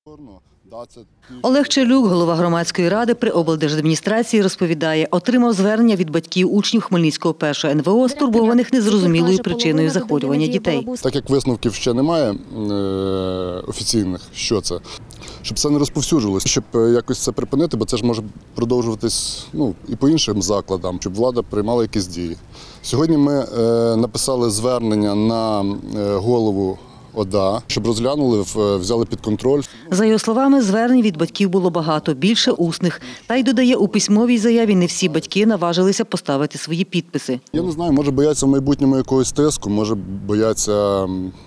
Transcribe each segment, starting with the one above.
Олег Челюк, голова громадської ради при облдержадміністрації, розповідає, отримав звернення від батьків учнів Хмельницького першого НВО, стурбованих незрозумілою причиною захворювання дітей. Так як висновків ще немає офіційних, що це, щоб це не розповсюджувалося, щоб якось це припинити, бо це ж може продовжуватись і по іншим закладам, щоб влада приймала якісь дії. Сьогодні ми написали звернення на голову ОДА, щоб розглянули, взяли під контроль. За його словами, звернень від батьків було багато, більше усних. Та й додає, у письмовій заяві не всі батьки наважилися поставити свої підписи. Я не знаю, може бояться в майбутньому якогось тиску, може бояться…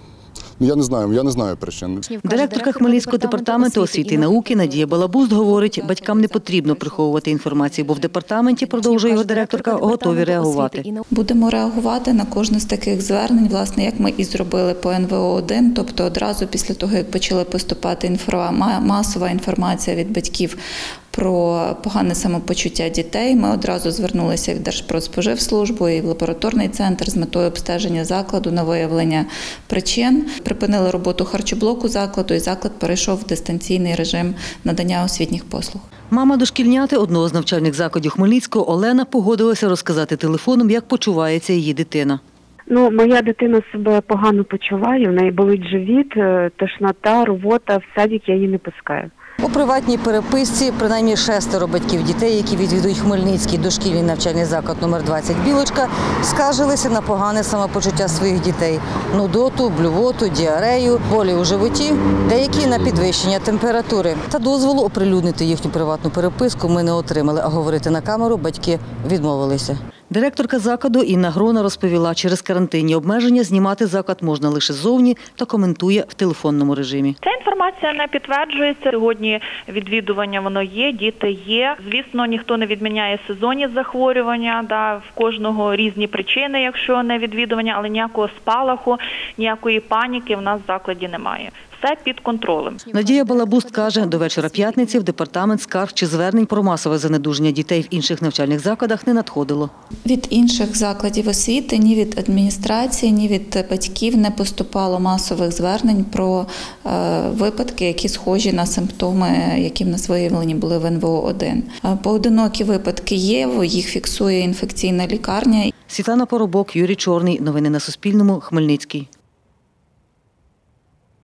Я не знаю причин. Директорка Хмельницького департаменту освіти і науки Надія Балабуст говорить, батькам не потрібно приховувати інформацію, бо в департаменті, продовжує його директорка, готові реагувати. Будемо реагувати на кожне з таких звернень, власне, як ми і зробили по НВО-1, тобто одразу після того, як почали поступати масова інформація від батьків про погане самопочуття дітей, ми одразу звернулися в Держпродспоживслужбу і в лабораторний центр з метою обстеження закладу на виявлення причин. Припинили роботу харчоблоку закладу, і заклад перейшов в дистанційний режим надання освітніх послуг. Мама дошкільняти одного з навчальних закладів Хмельницького Олена погодилася розказати телефоном, як почувається її дитина. Моя дитина себе погано почуває, в неї болить живіт, тошнота, рвота, в садик я її не пускаю. У приватній переписці принаймні 6 батьків дітей, які відвідують Хмельницький дошкільний навчальний заклад номер 20 «Білочка», скаржилися на погане самопочуття своїх дітей – нудоту, блювоту, діарею, болі у животі, деякі на підвищення температури. Та дозволу оприлюднити їхню приватну переписку ми не отримали, а говорити на камеру батьки відмовилися. Директорка закладу Інна Грона розповіла, через карантинні обмеження знімати заклад можна лише ззовні та коментує в телефонному режимі. Ця інформація не підтверджується. Сьогодні відвідування воно є, діти є. Звісно, ніхто не відміняє сезонні захворювання, в кожного різні причини, якщо не відвідування, але ніякого спалаху, ніякої паніки в нас в закладі немає. Все під контролем. Надія Балабуст каже, до вечора п'ятниці в департамент скарг чи звернень про масове занедуження дітей в інших навчальних закладах не надходило. Від інших закладів освіти, ні від адміністрації, ні від батьків не поступало масових звернень про випадки, які схожі на симптоми, які в нас виявлені були в НВО-1. Поодинокі випадки є, їх фіксує інфекційна лікарня. Світлана Поробок, Юрій Чорний. Новини на Суспільному. Хмельницький.